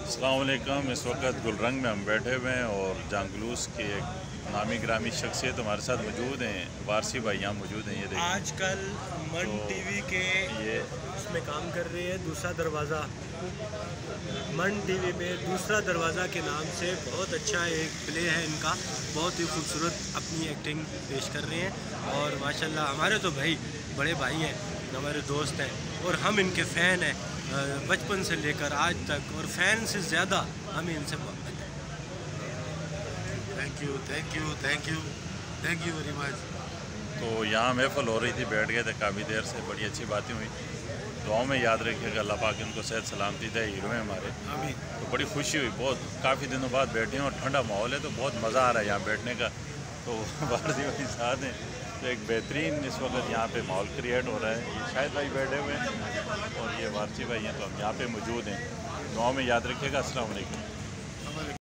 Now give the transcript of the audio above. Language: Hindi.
अस्सलाम वालेकुम। इस वक्त गुलरंग में हम बैठे हुए हैं और जांगलूस के एक नामी ग्रामी शख्सियत हमारे साथ मौजूद हैं। वारसी भाई यहाँ मौजूद हैं। ये देखिए आजकल मन टीवी के ये उसमें काम कर रहे हैं। दूसरा दरवाज़ा, मन टीवी में दूसरा दरवाज़ा के नाम से बहुत अच्छा एक प्ले है इनका। बहुत ही खूबसूरत अपनी एक्टिंग पेश कर रहे हैं और माशाल्लाह हमारे तो भाई बड़े भाई हैं, हमारे दोस्त हैं और हम इनके फ़ैन हैं बचपन से लेकर आज तक, और फ़ैन से ज़्यादा हमें इनसे मोहब्बत है। Thank you thank you thank you thank you very much. तो यहाँ महफल हो रही थी, बैठ गए थे काफ़ी देर से, बड़ी अच्छी बातें हुई। दुआओं में याद रखिएगा, अल्लाह पाक इनको सेहत सलामती दे, हीरो हैं हमारे। आमीन। तो बड़ी खुशी हुई, बहुत काफ़ी दिनों बाद बैठे हैं और ठंडा माहौल है तो बहुत मज़ा आ रहा है यहाँ बैठने का। तो वारसी भाई साथ हैं, तो एक बेहतरीन इस वक्त यहाँ पे माहौल क्रिएट हो रहा है। ये शायद भाई बैठे हुए हैं और ये वारसी भाई हैं, तो हम यहाँ पे मौजूद हैं। दुआओं में याद रखिएगा। अस्सलाम वालेकुम।